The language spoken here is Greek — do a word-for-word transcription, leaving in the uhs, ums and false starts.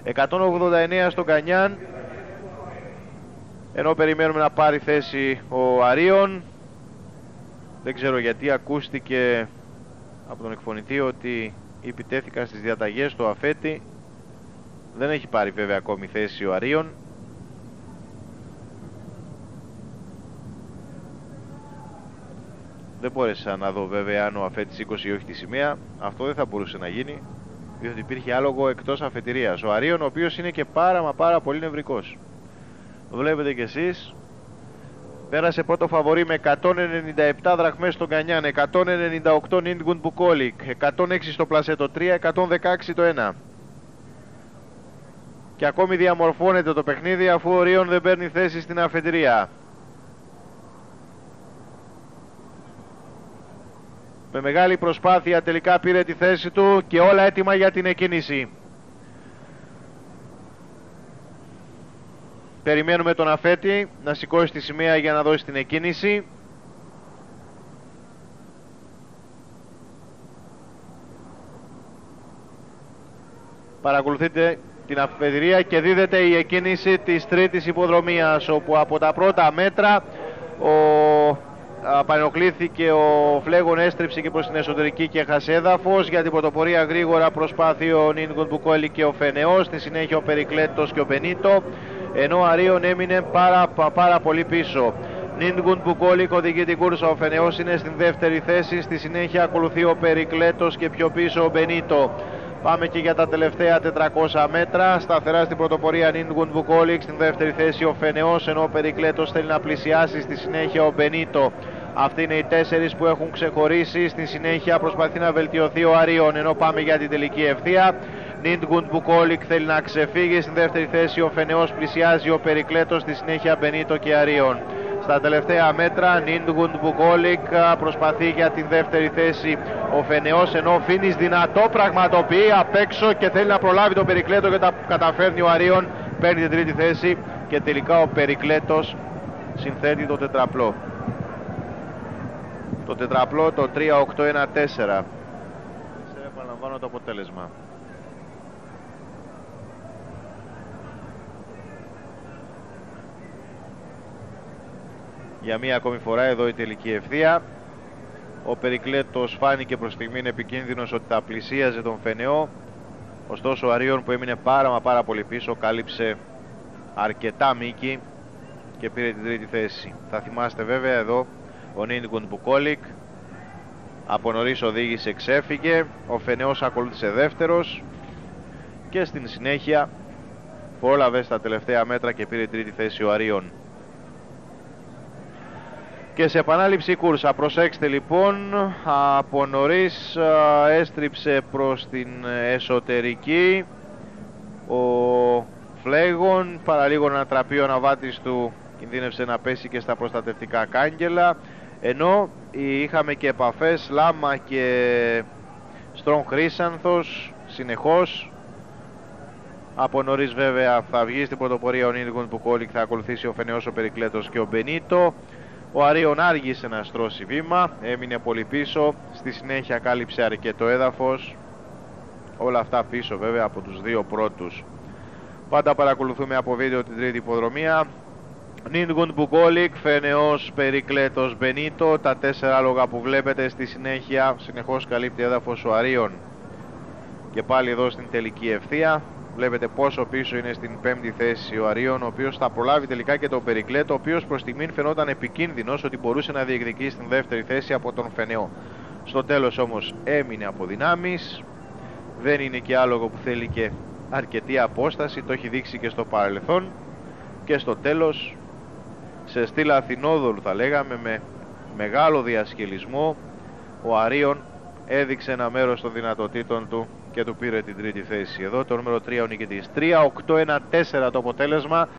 εκατόν ογδόντα εννέα στον Κανιάν, ενώ περιμένουμε να πάρει θέση ο Αρίων. Δεν ξέρω γιατί ακούστηκε από τον εκφωνητή ότι επιτέθηκαν στις διαταγές του Αφέτη. Δεν έχει πάρει βέβαια ακόμη θέση ο Αρίων. Δεν μπόρεσα να δω βέβαια αν ο Αφέτης σήκωσε ή όχι τη σημαία. Αυτό δεν θα μπορούσε να γίνει, διότι υπήρχε άλογο εκτός αφετηρίας. Ο Αρίων, ο οποίος είναι και πάρα μα πάρα πολύ νευρικός. Βλέπετε κι εσείς. Πέρασε πρώτο φαβορί με εκατόν ενενήντα επτά δραχμές στον Κανιάν, εκατόν ενενήντα οκτώ Νίντγκουντ Μπουκόλικ, εκατόν έξι στο πλασέτο τρία, εκατόν δεκαέξι το ένα. Και ακόμη διαμορφώνεται το παιχνίδι, αφού ο Αρίων δεν παίρνει θέση στην αφετηρία. Με μεγάλη προσπάθεια τελικά πήρε τη θέση του και όλα έτοιμα για την εκκίνηση. Περιμένουμε τον Αφέτη να σηκώσει τη σημαία για να δώσει την εκκίνηση. Παρακολουθείτε την αφετηρία και δίδεται η εκκίνηση της τρίτης υποδρομίας, όπου από τα πρώτα μέτρα ο... απανεκλήθηκε ο Φλέγον, έστριψε και προς την εσωτερική και έχασε έδαφος. Για την πρωτοπορία γρήγορα προσπάθει ο Νίντγκουντ Μπουκόλικ και ο Φενεός, στη συνέχεια ο Περικλέτος και ο Μπενίτο, ενώ ο Αρίων έμεινε πάρα, πάρα πολύ πίσω. Νίντγκουντ Μπουκόλικ οδηγεί την κούρσα, ο Φενεός είναι στην δεύτερη θέση, στη συνέχεια ακολουθεί ο Περικλέτος και πιο πίσω ο Μπενίτο. Πάμε και για τα τελευταία τετρακόσια μέτρα. Σταθερά στην πρωτοπορία Νίντγκουντ Μπουκόλικ, στην δεύτερη θέση ο Φενεός, ενώ ο Περικλέτος θέλει να πλησιάσει, στη συνέχεια ο Μπενίτο. Αυτοί είναι οι τέσσερις που έχουν ξεχωρίσει. Στη συνέχεια προσπαθεί να βελτιωθεί ο Αρίων, ενώ πάμε για την τελική ευθεία. Νίντγκουντ Μπουκόλικ θέλει να ξεφύγει, στην δεύτερη θέση ο Φενεός, πλησιάζει ο Περικλέτος, στη συνέχεια Μπενίτο και Αρίων. Στα τελευταία μέτρα Νίντγκουντ Μπουκόλικ προσπαθεί για την δεύτερη θέση ο Φενεός, ενώ ο Φίνης δυνατό πραγματοποιεί απ' έξω και θέλει να προλάβει τον Περικλέτο και τα καταφέρνει ο Αρίων, παίρνει την τρίτη θέση και τελικά ο Περικλέτος συνθέτει το τετραπλό. Το τετραπλό, το τρία οκτώ ένα τέσσερα. Σε επαναλαμβάνω το αποτέλεσμα. Για μία ακόμη φορά εδώ η τελική ευθεία. Ο Περικλέτος φάνηκε προς στιγμήν επικίνδυνος ότι θα πλησίαζε τον Φενεό. Ωστόσο ο Αρίων, που έμεινε πάρα μα πάρα πολύ πίσω, κάλυψε αρκετά μήκη και πήρε την τρίτη θέση. Θα θυμάστε βέβαια εδώ ο Νίντγκουντ Μπουκόλικ από νωρίς οδήγησε, ξέφυγε. Ο Φενεός ακολούθησε δεύτερος και στην συνέχεια πρόλαβε στα τελευταία μέτρα και πήρε τρίτη θέση ο Αρίων. Και σε επανάληψη κούρσα, προσέξτε λοιπόν, από νωρίς έστριψε προς την εσωτερική ο Φλέγον, παραλίγο να τραπεί ο αναβάτης του, κινδύνευσε να πέσει και στα προστατευτικά κάγκελα, ενώ είχαμε και επαφές Λάμα και Στρον Χρύσανθος συνεχώς. Από νωρίς βέβαια θα βγει στην πρωτοπορία ο Νίντγκουντ Μπουκόλικ, θα ακολουθήσει ο Φενεός, ο Περικλέτος και ο Μπενίτο. Ο Αρίων άργησε να στρώσει βήμα, έμεινε πολύ πίσω, στη συνέχεια κάλυψε αρκετό έδαφος. Όλα αυτά πίσω βέβαια από τους δύο πρώτους. Πάντα παρακολουθούμε από βίντεο την τρίτη υποδρομία. Νίντγκουντ Μπουκόλικ, Φενεός, Περικλέτος, Μπενίτο, τα τέσσερα άλογα που βλέπετε. Στη συνέχεια συνεχώς καλύπτει έδαφος ο Αρίων. Και πάλι εδώ στην τελική ευθεία βλέπετε πόσο πίσω είναι στην πέμπτη θέση ο Αρίων, ο οποίος θα προλάβει τελικά και τον Περικλέτο, ο οποίος προς στιγμήν φαινόταν επικίνδυνος ότι μπορούσε να διεκδικήσει στην δεύτερη θέση από τον Φενεό. Στο τέλος όμως έμεινε από δυνάμεις. Δεν είναι και άλογο που θέλει και αρκετή απόσταση, το έχει δείξει και στο παρελθόν. Και στο τέλος, σε στυλ Αθηνόδωρου θα λέγαμε, με μεγάλο διασκελισμό, ο Αρίων έδειξε ένα μέρος των δυνατοτήτων του και του πήρε την τρίτη θέση. Εδώ το νούμερο τρία ο νικητής. τρία οκτώ ένα τέσσερα το αποτέλεσμα.